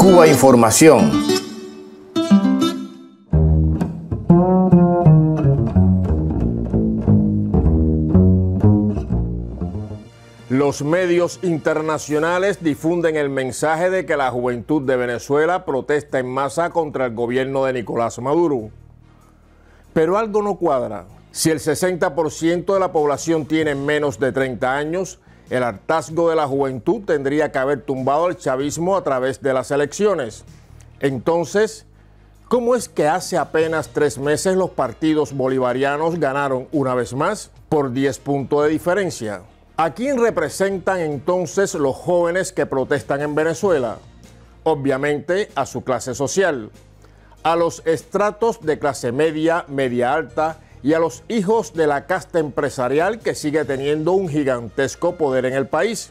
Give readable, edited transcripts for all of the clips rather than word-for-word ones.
Cuba Información. Los medios internacionales difunden el mensaje de que la juventud de Venezuela protesta en masa contra el gobierno de Nicolás Maduro. Pero algo no cuadra. Si el 60% de la población tiene menos de 30 años, el hartazgo de la juventud tendría que haber tumbado al chavismo a través de las elecciones. Entonces, ¿cómo es que hace apenas 3 meses los partidos bolivarianos ganaron una vez más por 10 puntos de diferencia? ¿A quién representan entonces los jóvenes que protestan en Venezuela? Obviamente a su clase social, a los estratos de clase media, media alta y a los hijos de la casta empresarial que sigue teniendo un gigantesco poder en el país.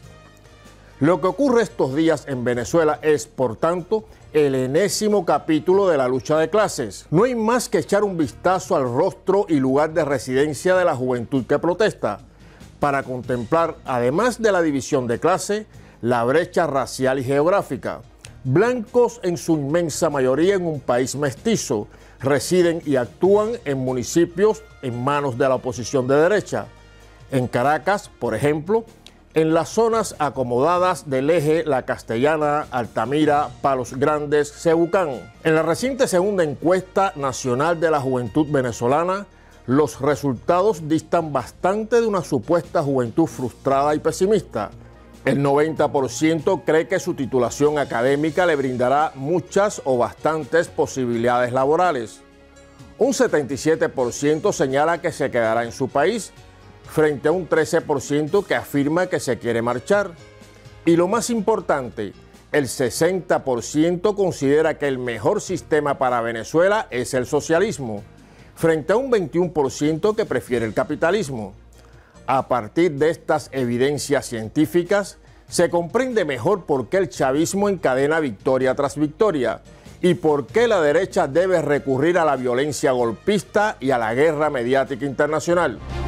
Lo que ocurre estos días en Venezuela es, por tanto, el enésimo capítulo de la lucha de clases. No hay más que echar un vistazo al rostro y lugar de residencia de la juventud que protesta, para contemplar, además de la división de clase, la brecha racial y geográfica. Blancos en su inmensa mayoría en un país mestizo, residen y actúan en municipios en manos de la oposición de derecha. En Caracas, por ejemplo, en las zonas acomodadas del Eje, La Castellana, Altamira, Palos Grandes, Cebucán. En la reciente segunda encuesta nacional de la juventud venezolana, los resultados distan bastante de una supuesta juventud frustrada y pesimista. El 90% cree que su titulación académica le brindará muchas o bastantes posibilidades laborales. Un 77% señala que se quedará en su país, frente a un 13% que afirma que se quiere marchar. Y lo más importante, el 60% considera que el mejor sistema para Venezuela es el socialismo, frente a un 21% que prefiere el capitalismo. A partir de estas evidencias científicas, se comprende mejor por qué el chavismo encadena victoria tras victoria y por qué la derecha debe recurrir a la violencia golpista y a la guerra mediática internacional.